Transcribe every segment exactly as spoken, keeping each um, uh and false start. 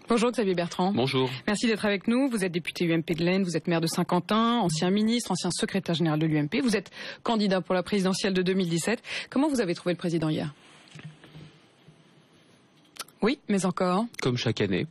Bonjour Xavier Bertrand. Bonjour. Merci d'être avec nous. Vous êtes député U M P de l'Aisne, vous êtes maire de Saint-Quentin, ancien ministre, ancien secrétaire général de l'U M P. Vous êtes candidat pour la présidentielle de deux mille dix-sept. Comment vous avez trouvé le président hier? Oui, mais encore. Comme chaque année,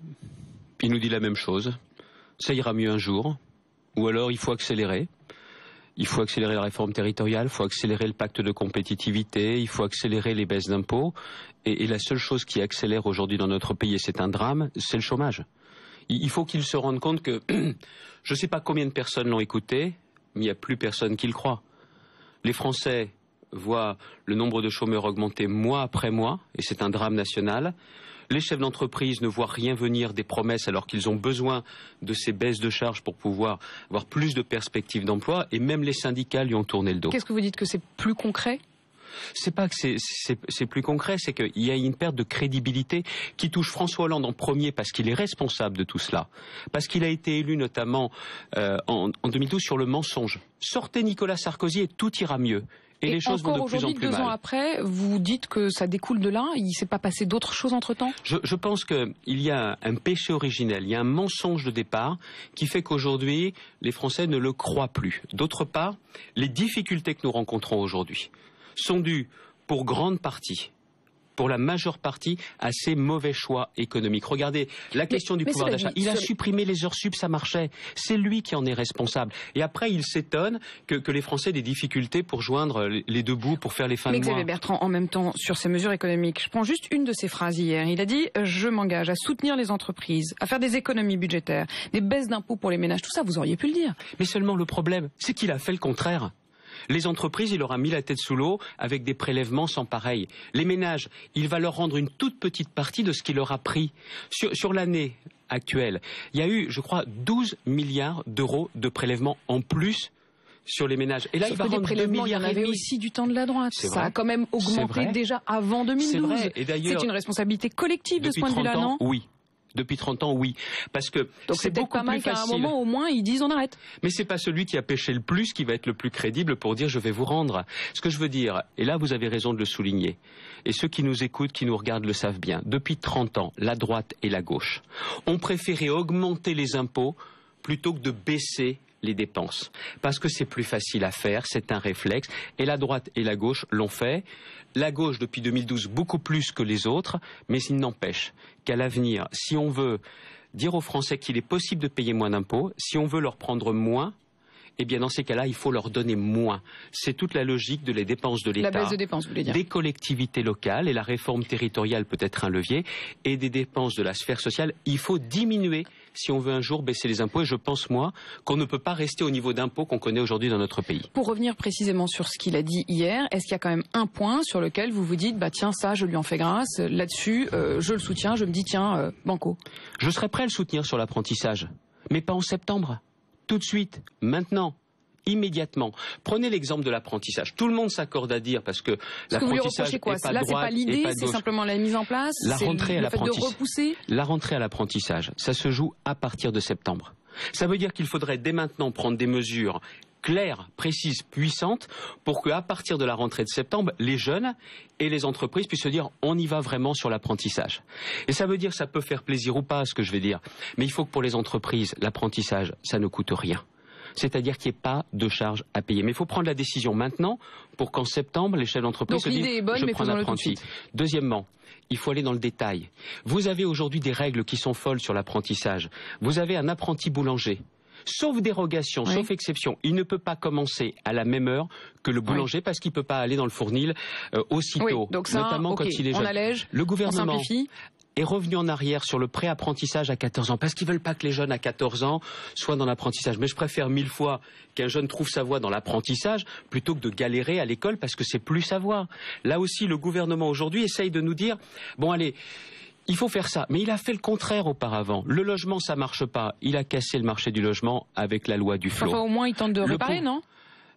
il nous dit la même chose. Ça ira mieux un jour. Ou alors il faut accélérer. Il faut accélérer la réforme territoriale, il faut accélérer le pacte de compétitivité, il faut accélérer les baisses d'impôts. Et, et la seule chose qui accélère aujourd'hui dans notre pays, et c'est un drame, c'est le chômage. Il, il faut qu'ils se rendent compte que, je ne sais pas combien de personnes l'ont écouté, mais il n'y a plus personne qui le croit. Les Français voient le nombre de chômeurs augmenter mois après mois, et c'est un drame national. Les chefs d'entreprise ne voient rien venir des promesses alors qu'ils ont besoin de ces baisses de charges pour pouvoir avoir plus de perspectives d'emploi, et même les syndicats lui ont tourné le dos. Qu'est-ce que vous dites, que c'est plus concret ? C'est pas que c'est plus concret, c'est qu'il y a une perte de crédibilité qui touche François Hollande en premier parce qu'il est responsable de tout cela. Parce qu'il a été élu notamment euh, en, en deux mille douze sur le mensonge. Sortez Nicolas Sarkozy et tout ira mieux. Et, et les choses vont de plus en plus mal. Deux ans après, vous dites que ça découle de là. Il ne s'est pas passé d'autres choses entre-temps? je, je pense qu'il y a un péché originel, il y a un mensonge de départ qui fait qu'aujourd'hui, les Français ne le croient plus. D'autre part, les difficultés que nous rencontrons aujourd'hui sont dues pour grande partie, pour la majeure partie, à ces mauvais choix économiques. Regardez, la question mais, du mais pouvoir d'achat. Il a supprimé les heures sup, ça marchait. C'est lui qui en est responsable. Et après, il s'étonne que, que les Français aient des difficultés pour joindre les deux bouts, pour faire les fins mais de mois. Mais Xavier Bertrand, en même temps, sur ces mesures économiques, je prends juste une de ses phrases hier. Il a dit « Je m'engage à soutenir les entreprises, à faire des économies budgétaires, des baisses d'impôts pour les ménages. » Tout ça, vous auriez pu le dire. Mais seulement le problème, c'est qu'il a fait le contraire. Les entreprises, il leur a mis la tête sous l'eau avec des prélèvements sans pareil. Les ménages, il va leur rendre une toute petite partie de ce qu'il leur a pris. Sur, sur l'année actuelle, il y a eu, je crois, douze milliards d'euros de prélèvements en plus sur les ménages. Et là, Sauf il va rendre deux milliards. Il y en avait aussi du temps de la droite. Ça a quand même augmenté déjà avant deux mille douze. C'est vrai. Et d'ailleurs, c'est une responsabilité collective de ce point de vue-là, non ? Oui. Depuis trente ans, oui. Parce que c'est beaucoup pas mal plus facile. qu'à un moment, au moins, ils disent on arrête. Mais c'est pas celui qui a pêché le plus qui va être le plus crédible pour dire je vais vous rendre. Ce que je veux dire, et là vous avez raison de le souligner, et ceux qui nous écoutent, qui nous regardent le savent bien, depuis trente ans, la droite et la gauche ont préféré augmenter les impôts plutôt que de baisser les dépenses. Parce que c'est plus facile à faire, c'est un réflexe, et la droite et la gauche l'ont fait. La gauche, depuis deux mille douze, beaucoup plus que les autres, mais il n'empêche qu'à l'avenir, si on veut dire aux Français qu'il est possible de payer moins d'impôts, si on veut leur prendre moins, eh bien dans ces cas-là, il faut leur donner moins. C'est toute la logique de les dépenses de l'État, la baisse de dépenses, vous voulez dire. Des collectivités locales, et la réforme territoriale peut être un levier, et des dépenses de la sphère sociale. Il faut diminuer si on veut un jour baisser les impôts, et je pense, moi, qu'on ne peut pas rester au niveau d'impôts qu'on connaît aujourd'hui dans notre pays. Pour revenir précisément sur ce qu'il a dit hier, est-ce qu'il y a quand même un point sur lequel vous vous dites, bah tiens, ça, je lui en fais grâce, là-dessus, euh, je le soutiens, je me dis, tiens, euh, banco. Je serais prêt à le soutenir sur l'apprentissage, mais pas en septembre. Tout de suite, maintenant, immédiatement. Prenez l'exemple de l'apprentissage. Tout le monde s'accorde à dire parce que l'apprentissage n'est pas de droite. Là, c'est pas l'idée, c'est simplement la mise en place. La rentrée à l'apprentissage. Repousser. La rentrée à l'apprentissage, ça se joue à partir de septembre. Ça veut dire qu'il faudrait dès maintenant prendre des mesures claires, précises, puissantes, pour qu'à partir de la rentrée de septembre, les jeunes et les entreprises puissent se dire on y va vraiment sur l'apprentissage. Et ça veut dire, ça peut faire plaisir ou pas, ce que je vais dire, mais il faut que pour les entreprises, l'apprentissage, ça ne coûte rien. C'est-à-dire qu'il n'y ait pas de charge à payer. Mais il faut prendre la décision maintenant pour qu'en septembre, les chefs d'entreprise se disent est bonne, je mais prends un apprenti. Deuxièmement, il faut aller dans le détail. Vous avez aujourd'hui des règles qui sont folles sur l'apprentissage. Vous avez un apprenti boulanger. Sauf dérogation, oui. Sauf exception, il ne peut pas commencer à la même heure que le boulanger, oui. Parce qu'il ne peut pas aller dans le fournil euh, aussitôt, oui, donc ça, notamment okay. quand il est jeune. On allège, le gouvernement on simplifie. Est revenu en arrière sur le pré-apprentissage à quatorze ans, parce qu'ils ne veulent pas que les jeunes à quatorze ans soient dans l'apprentissage. Mais je préfère mille fois qu'un jeune trouve sa voie dans l'apprentissage plutôt que de galérer à l'école parce que c'est plus sa voie. Là aussi, le gouvernement aujourd'hui essaye de nous dire, bon allez, il faut faire ça. Mais il a fait le contraire auparavant. Le logement, ça marche pas. Il a cassé le marché du logement avec la loi Duflot. Enfin, au moins, il tente de réparer, non ?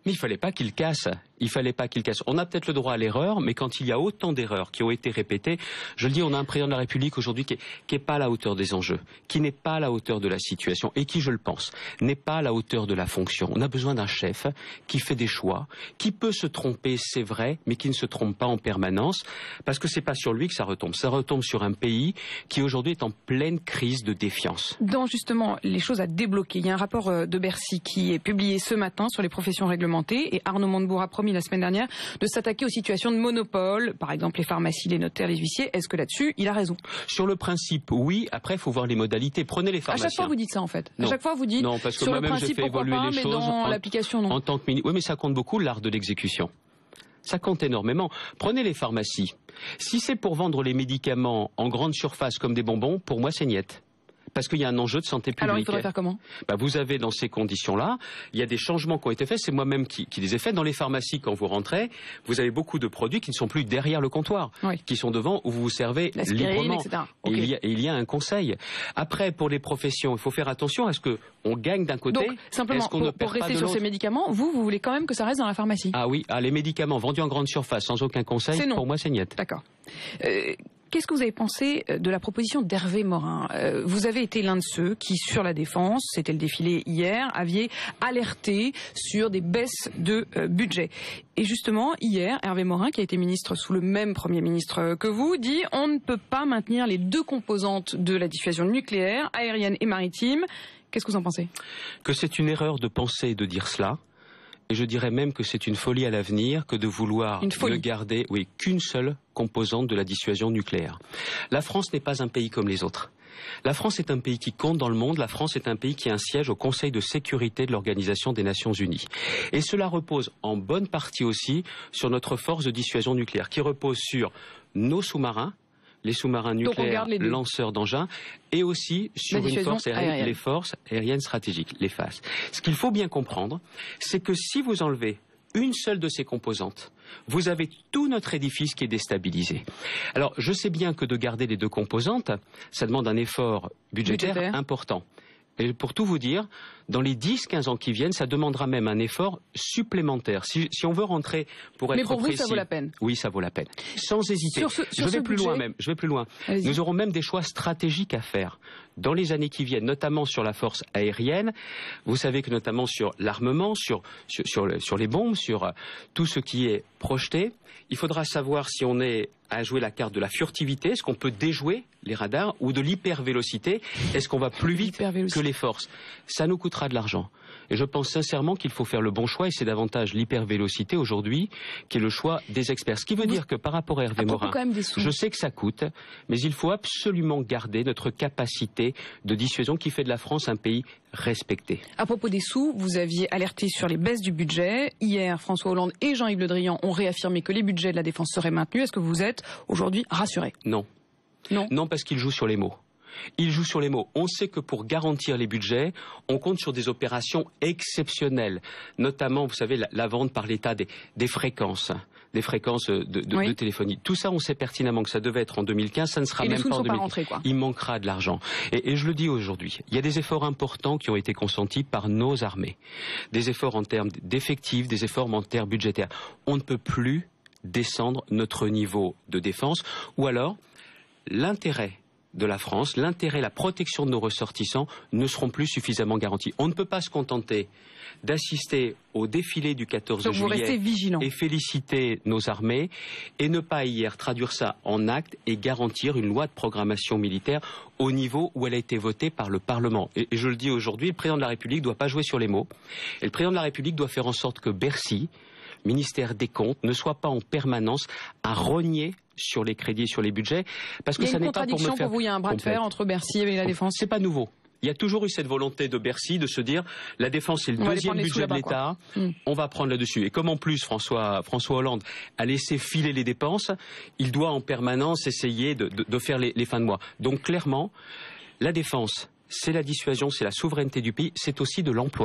Mais il fallait pas qu'il casse. Il fallait pas qu'il casse. On a peut-être le droit à l'erreur, mais quand il y a autant d'erreurs qui ont été répétées, je le dis, on a un président de la République aujourd'hui qui n'est pas à la hauteur des enjeux, qui n'est pas à la hauteur de la situation et qui, je le pense, n'est pas à la hauteur de la fonction. On a besoin d'un chef qui fait des choix, qui peut se tromper, c'est vrai, mais qui ne se trompe pas en permanence, parce que c'est pas sur lui que ça retombe. Ça retombe sur un pays qui aujourd'hui est en pleine crise de défiance. Dans justement les choses à débloquer, il y a un rapport de Bercy qui est publié ce matin sur les professions réglementées et Arnaud Montebourg a promis la semaine dernière de s'attaquer aux situations de monopole, par exemple les pharmacies, les notaires, les huissiers. Est-ce que là-dessus, il a raison? Sur le principe, oui. Après, il faut voir les modalités. Prenez les pharmaciens. À chaque fois, vous dites ça, en fait. Non. À chaque fois, vous dites, non, parce que sur le moi-même, principe, je fais pourquoi évoluer pas, les mais choses dans en, l'application, non. En tant que ministre. Oui, mais ça compte beaucoup, l'art de l'exécution. Ça compte énormément. Prenez les pharmacies. Si c'est pour vendre les médicaments en grande surface comme des bonbons, pour moi, c'est niette. Parce qu'il y a un enjeu de santé publique. Alors il faudrait faire comment? Bah, vous avez dans ces conditions-là, il y a des changements qui ont été faits, c'est moi-même qui, qui les ai faits. Dans les pharmacies, quand vous rentrez, vous avez beaucoup de produits qui ne sont plus derrière le comptoir, oui. qui sont devant où vous vous servez librement. et cetera. Et, okay. il y a, et il y a un conseil. Après, pour les professions, il faut faire attention à ce qu'on gagne d'un côté. Donc, simplement, qu'on pour, ne perd pour rester pas de sur ces médicaments, vous, vous voulez quand même que ça reste dans la pharmacie? Ah oui, ah, les médicaments vendus en grande surface sans aucun conseil, pour moi, c'est niette. D'accord. Euh, Qu'est-ce que vous avez pensé de la proposition d'Hervé Morin? euh, Vous avez été l'un de ceux qui, sur la défense, c'était le défilé hier, aviez alerté sur des baisses de euh, budget. Et justement, hier, Hervé Morin, qui a été ministre sous le même Premier ministre que vous, dit on ne peut pas maintenir les deux composantes de la dissuasion nucléaire, aérienne et maritime. Qu'est-ce que vous en pensez? Que c'est une erreur de penser et de dire cela. Et je dirais même que c'est une folie à l'avenir que de vouloir ne garder oui, qu'une seule composante de la dissuasion nucléaire. La France n'est pas un pays comme les autres. La France est un pays qui compte dans le monde. La France est un pays qui a un siège au Conseil de sécurité de l'Organisation des Nations Unies. Et cela repose en bonne partie aussi sur notre force de dissuasion nucléaire, qui repose sur nos sous-marins, les sous-marins nucléaires, les lanceurs d'engins, et aussi sur une force aérienne, aérienne. les forces aériennes stratégiques, les F A S. Ce qu'il faut bien comprendre, c'est que si vous enlevez une seule de ces composantes, vous avez tout notre édifice qui est déstabilisé. Alors, je sais bien que de garder les deux composantes, ça demande un effort budgétaire, budgétaire. important. Et pour tout vous dire, dans les dix quinze ans qui viennent, ça demandera même un effort supplémentaire. Si, si on veut rentrer pour être Mais pour précis, vous, ça vaut la peine. Oui, ça vaut la peine. Sans hésiter. Sur ce, sur je vais ce plus budget... loin même. Je vais plus loin. Nous aurons même des choix stratégiques à faire dans les années qui viennent, notamment sur la force aérienne. Vous savez que notamment sur l'armement, sur, sur, sur, le, sur les bombes, sur euh, tout ce qui est projeté, il faudra savoir si on est à jouer la carte de la furtivité, est-ce qu'on peut déjouer les radars, ou de l'hypervélocité, est-ce qu'on va plus vite que les forces? Ça nous coûtera de l'argent. Et je pense sincèrement qu'il faut faire le bon choix, et c'est davantage l'hypervélocité aujourd'hui qui est le choix des experts. Ce qui veut dire que par rapport à Hervé Morin, je sais que ça coûte, mais il faut absolument garder notre capacité de dissuasion qui fait de la France un pays respecté. À propos des sous, vous aviez alerté sur les baisses du budget. Hier, François Hollande et Jean-Yves Le Drian ont réaffirmé que les budgets de la défense seraient maintenus. Est-ce que vous êtes aujourd'hui rassuré? Non. Non. Non, parce qu'ils jouent sur les mots. Il joue sur les mots. On sait que pour garantir les budgets, on compte sur des opérations exceptionnelles. Notamment, vous savez, la, la vente par l'État des, des fréquences, des fréquences de, de, oui. de téléphonie. Tout ça, on sait pertinemment que ça devait être en deux mille quinze, ça ne sera et même pas en deux mille quinze. Pas rentrés, quoi. Il manquera de l'argent. Et, et je le dis aujourd'hui, il y a des efforts importants qui ont été consentis par nos armées. Des efforts en termes d'effectifs, des efforts en termes budgétaires. On ne peut plus descendre notre niveau de défense, ou alors l'intérêt de la France, l'intérêt, la protection de nos ressortissants ne seront plus suffisamment garantis. On ne peut pas se contenter d'assister au défilé du quatorze Donc juillet vous et féliciter nos armées et ne pas hier traduire ça en actes et garantir une loi de programmation militaire au niveau où elle a été votée par le Parlement. Et, et je le dis aujourd'hui, le président de la République ne doit pas jouer sur les mots. Et le président de la République doit faire en sorte que Bercy, ministère des Comptes, ne soit pas en permanence à rogner sur les crédits et sur les budgets, parce que ça n'est pas pour me faire... Il y a une contradiction pour vous, il y a un bras de fer entre Bercy et la Défense. C'est pas nouveau. Il y a toujours eu cette volonté de Bercy de se dire la défense c'est le deuxième budget de l'État, mmh. on va prendre là-dessus. Et comme en plus François, François Hollande a laissé filer les dépenses, il doit en permanence essayer de, de, de faire les, les fins de mois. Donc clairement, la défense, c'est la dissuasion, c'est la souveraineté du pays, c'est aussi de l'emploi.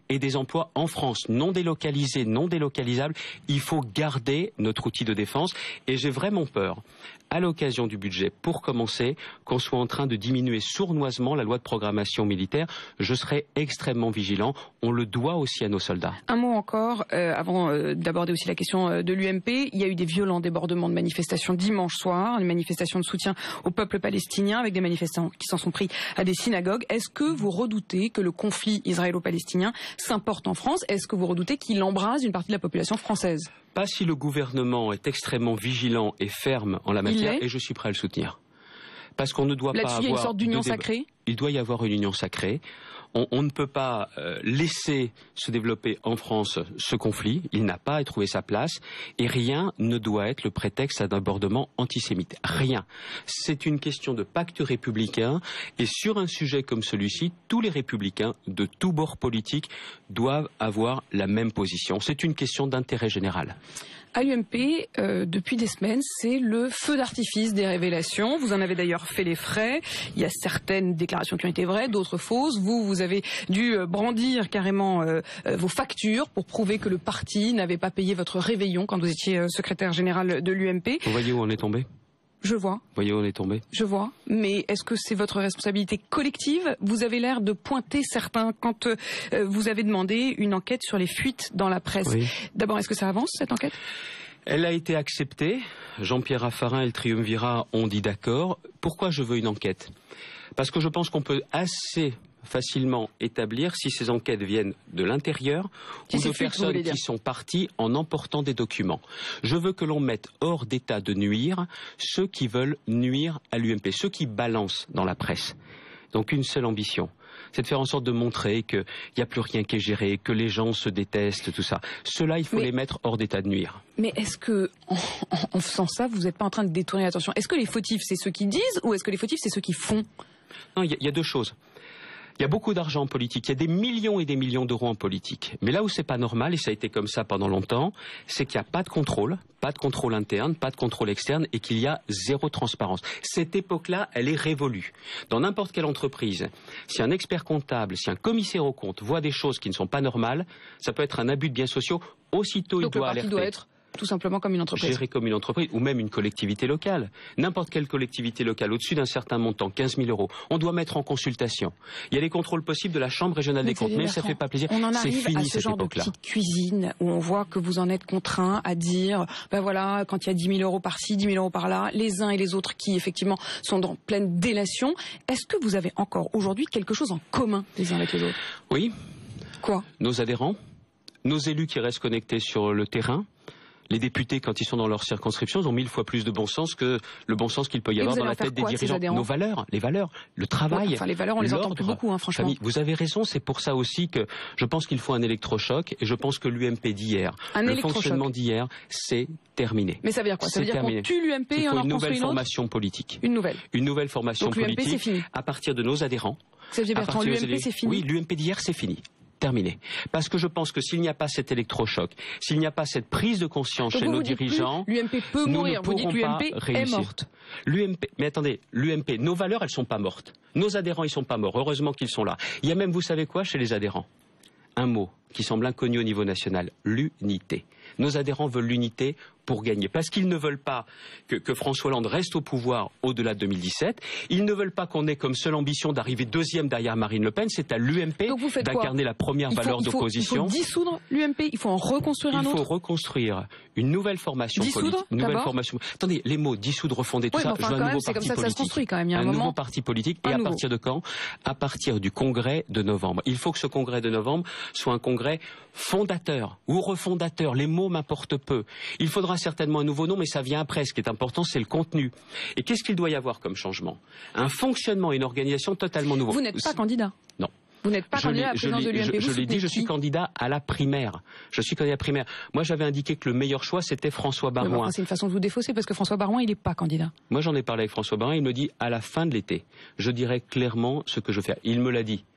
et des emplois en France, non délocalisés, non délocalisables. Il faut garder notre outil de défense et j'ai vraiment peur, à l'occasion du budget, pour commencer, qu'on soit en train de diminuer sournoisement la loi de programmation militaire. Je serai extrêmement vigilant. On le doit aussi à nos soldats. Un mot encore, euh, avant euh, d'aborder aussi la question euh, de l'U M P. Il y a eu des violents débordements de manifestations dimanche soir, des manifestations de soutien au peuple palestinien, avec des manifestants qui s'en sont pris à des synagogues. Est-ce que vous redoutez que le conflit israélo-palestinien s'importe en France? Est-ce que vous redoutez qu'il embrase une partie de la population française? Pas si le gouvernement est extrêmement vigilant et ferme en la matière, et je suis prêt à le soutenir. Parce qu'on ne doit pas avoir... Là-dessus, il y a une sorte d'union de sacrée? Il doit y avoir une union sacrée. On, on ne peut pas euh, laisser se développer en France ce conflit. Il n'a pas à trouver sa place. Et rien ne doit être le prétexte à un débordement antisémite. Rien. C'est une question de pacte républicain. Et sur un sujet comme celui-ci, tous les républicains de tous bords politiques doivent avoir la même position. C'est une question d'intérêt général. À l'U M P, euh, depuis des semaines, c'est le feu d'artifice des révélations. Vous en avez d'ailleurs fait les frais. Il y a certaines déclarations qui ont été vraies, d'autres fausses. Vous, vous avez dû brandir carrément euh, euh, vos factures pour prouver que le parti n'avait pas payé votre réveillon quand vous étiez euh, secrétaire général de l'U M P. Vous voyez où on est tombé ? Je vois. Vous voyez où on est tombé ? Je vois. Mais est-ce que c'est votre responsabilité collective? Vous avez l'air de pointer certains quand euh, vous avez demandé une enquête sur les fuites dans la presse. Oui. D'abord, est-ce que ça avance, cette enquête? Elle a été acceptée. Jean-Pierre Raffarin et le Triumvirat ont dit d'accord. Pourquoi je veux une enquête? Parce que je pense qu'on peut assez facilement établir si ces enquêtes viennent de l'intérieur ou de personnes qui sont parties en emportant des documents. Je veux que l'on mette hors d'état de nuire ceux qui veulent nuire à l'U M P, ceux qui balancent dans la presse. Donc une seule ambition, c'est de faire en sorte de montrer qu'il n'y a plus rien qui est géré, que les gens se détestent, tout ça. Ceux-là, il faut mais, les mettre hors d'état de nuire. Mais est-ce que, en, en faisant ça, vous n'êtes pas en train de détourner l'attention? Est-ce que les fautifs, c'est ceux qui disent ou est-ce que les fautifs, c'est ceux qui font? Non, il y, y a deux choses. Il y a beaucoup d'argent en politique, il y a des millions et des millions d'euros en politique. Mais là où c'est pas normal, et ça a été comme ça pendant longtemps, c'est qu'il n'y a pas de contrôle, pas de contrôle interne, pas de contrôle externe et qu'il y a zéro transparence. Cette époque-là, elle est révolue. Dans n'importe quelle entreprise, si un expert comptable, si un commissaire aux comptes voit des choses qui ne sont pas normales, ça peut être un abus de biens sociaux, aussitôt Donc il doit le alerter. Doit être tout simplement comme une entreprise. Géré comme une entreprise, ou même une collectivité locale. N'importe quelle collectivité locale, au-dessus d'un certain montant, quinze mille euros, on doit mettre en consultation. Il y a les contrôles possibles de la Chambre régionale des comptes, mais ça ne fait pas plaisir. On en arrive fini, à ce genre de petite cuisine où on voit que vous en êtes contraint à dire, ben voilà, quand il y a dix mille euros par-ci, dix mille euros par-là, les uns et les autres qui, effectivement, sont dans pleine délation. Est-ce que vous avez encore aujourd'hui quelque chose en commun les uns avec les autres? Oui. Quoi? Nos adhérents, nos élus qui restent connectés sur le terrain. Les députés, quand ils sont dans leur circonscription, ils ont mille fois plus de bon sens que le bon sens qu'il peut y avoir dans la tête des dirigeants. Nos valeurs, les valeurs, le travail. Ouais, enfin, les valeurs, on les entend plus beaucoup, hein, franchement. Famille. Vous avez raison, c'est pour ça aussi que je pense qu'il faut un électrochoc et je pense que l'U M P d'hier, le fonctionnement d'hier, c'est terminé. Mais ça veut dire quoi? Ça veut dire qu'on tue l'U M P et on en une nouvelle une formation politique. Une nouvelle. Une nouvelle formation Donc, politique. l'U M P, c'est fini. À partir de nos adhérents. Xavier Bertrand, l'U M P, c'est fini. Oui, l'U M P d'hier, c'est fini. Terminé. Parce que je pense que s'il n'y a pas cet électrochoc, s'il n'y a pas cette prise de conscience Donc chez vous nos vous dites dirigeants, l'U M P peut nous mourir. ne Vous dites pourrons l'U M pas P réussir. est morte. L'U M P, mais attendez, l'U M P, nos valeurs, elles sont pas mortes. Nos adhérents, ils sont pas morts. Heureusement qu'ils sont là. Il y a même, vous savez quoi, chez les adhérents, un mot qui semble inconnu au niveau national, l'unité. Nos adhérents veulent l'unité pour gagner. Parce qu'ils ne veulent pas que, que François Hollande reste au pouvoir au-delà de deux mille dix-sept. Ils ne veulent pas qu'on ait comme seule ambition d'arriver deuxième derrière Marine Le Pen. C'est à l'U M P d'incarner la première il faut, valeur d'opposition. Il faut dissoudre l'U M P, il faut en reconstruire un autre. Il faut reconstruire une nouvelle formation dissoudre, politique. Une nouvelle formation. Attendez, les mots dissoudre, refonder, tout oui, ça, enfin, je veux un nouveau même, parti comme ça, politique. Ça se construit quand même. Il y a un, un moment... nouveau parti politique. Un et à nouveau. partir de quand? À partir du congrès de novembre. Il faut que ce congrès de novembre soit un congrès fondateur ou refondateur. Les mots m'importent peu. Il faudra certainement un nouveau nom, mais ça vient après. Ce qui est important, c'est le contenu. Et qu'est-ce qu'il doit y avoir comme changement? Un fonctionnement et une organisation totalement nouveau. Vous n'êtes pas candidat? Non. Vous n'êtes pas je candidat à la présidence de l'U M P? Je, je l'ai dit, je suis candidat à la primaire. Je suis candidat à la primaire. Moi, j'avais indiqué que le meilleur choix, c'était François Baroin. C'est une façon de vous défausser, parce que François Baroin, il n'est pas candidat. Moi, j'en ai parlé avec François Baroin. Il me dit, à la fin de l'été, je dirai clairement ce que je fais. Il me l'a dit.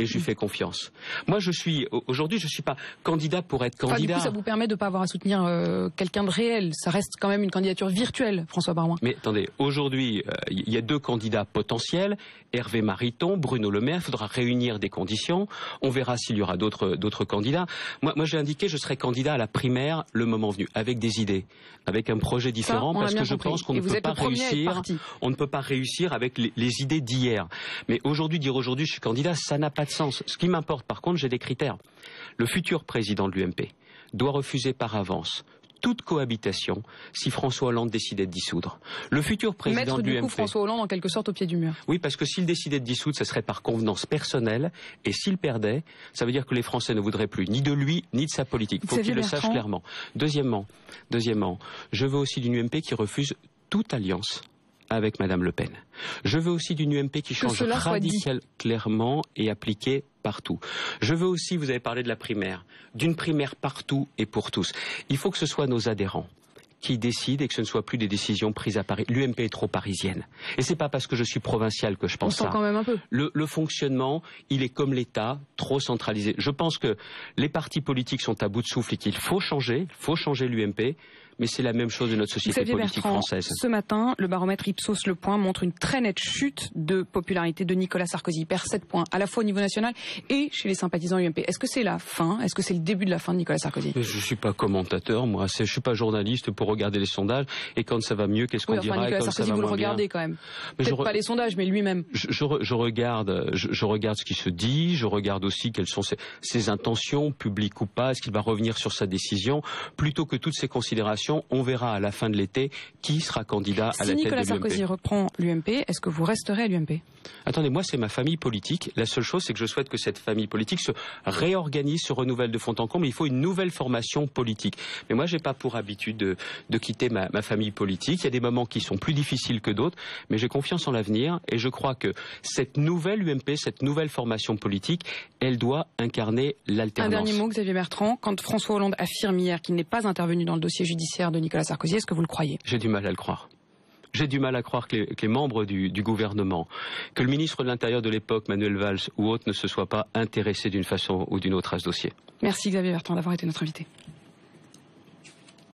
et je lui fais confiance. Moi, je suis aujourd'hui, je suis pas candidat pour être candidat. Enfin, du coup, ça vous permet de ne pas avoir à soutenir euh, quelqu'un de réel. Ça reste quand même une candidature virtuelle, François Baroin. Mais attendez, aujourd'hui, il euh, y a deux candidats potentiels, Hervé Mariton, Bruno Le Maire. Il faudra réunir des conditions. On verra s'il y aura d'autres d'autres candidats. Moi, moi j'ai indiqué je serai candidat à la primaire le moment venu, avec des idées, avec un projet différent, ça, parce que je compris. pense qu'on et ne peut pas réussir. On ne peut pas réussir avec les, les idées d'hier. Mais aujourd'hui, dire aujourd'hui je suis candidat, ça n'a pas de sens. Ce qui m'importe, par contre, j'ai des critères. Le futur président de l'U M P doit refuser par avance toute cohabitation si François Hollande décidait de dissoudre. Le futur président Mettre, de l'U M P... du coup François Hollande en quelque sorte au pied du mur. Oui, parce que s'il décidait de dissoudre, ce serait par convenance personnelle. Et s'il perdait, ça veut dire que les Français ne voudraient plus ni de lui, ni de sa politique. Il faut qu'il le sache clairement. Deuxièmement, deuxièmement, je veux aussi d'une U M P qui refuse toute alliance avec Madame Le Pen. Je veux aussi d'une U M P qui change radicalement clairement et appliquée partout. Je veux aussi, vous avez parlé de la primaire, d'une primaire partout et pour tous. Il faut que ce soit nos adhérents qui décident et que ce ne soit plus des décisions prises à Paris. L'U M P est trop parisienne. Et c'est pas parce que je suis provincial que je pense ça. On sent quand même un peu. Le, le fonctionnement, il est comme l'État, trop centralisé. Je pense que les partis politiques sont à bout de souffle et qu'il faut changer, il faut changer l'U M P. Mais c'est la même chose de notre société Xavier politique Bertrand, française. Ce matin, le baromètre Ipsos Le Point montre une très nette chute de popularité de Nicolas Sarkozy. Il perd sept points, à la fois au niveau national et chez les sympathisants U M P. Est-ce que c'est la fin? Est-ce que c'est le début de la fin de Nicolas Sarkozy? Je ne suis pas commentateur, moi. Je ne suis pas journaliste pour regarder les sondages. Et quand ça va mieux, qu'est-ce qu'on oui, enfin, dira? Nicolas et quand Sarkozy, ça va vous le moins regardez bien. quand même. Peut-être re... pas les sondages, mais lui-même. Je, je, je, regarde, je, je regarde ce qui se dit. Je regarde aussi quelles sont ses, ses intentions, publiques ou pas. Est-ce qu'il va revenir sur sa décision? Plutôt que toutes ces considérations, on verra à la fin de l'été qui sera candidat à la tête de l'U M P. Si Nicolas Sarkozy reprend l'U M P, est-ce que vous resterez à l'U M P? Attendez, moi c'est ma famille politique. La seule chose, c'est que je souhaite que cette famille politique se réorganise, se renouvelle de fond en comble. Il faut une nouvelle formation politique. Mais moi, j'ai pas pour habitude de, de quitter ma, ma famille politique. Il y a des moments qui sont plus difficiles que d'autres, mais j'ai confiance en l'avenir et je crois que cette nouvelle U M P, cette nouvelle formation politique, elle doit incarner l'alternance. Un dernier mot, Xavier Bertrand. Quand François Hollande affirme hier qu'il n'est pas intervenu dans le dossier judiciaire de Nicolas Sarkozy, est-ce que vous le croyez? J'ai du mal à le croire. J'ai du mal à croire que les, que les membres du, du gouvernement, que le ministre de l'Intérieur de l'époque, Manuel Valls ou autre, ne se soient pas intéressés d'une façon ou d'une autre à ce dossier. Merci Xavier Bertrand d'avoir été notre invité.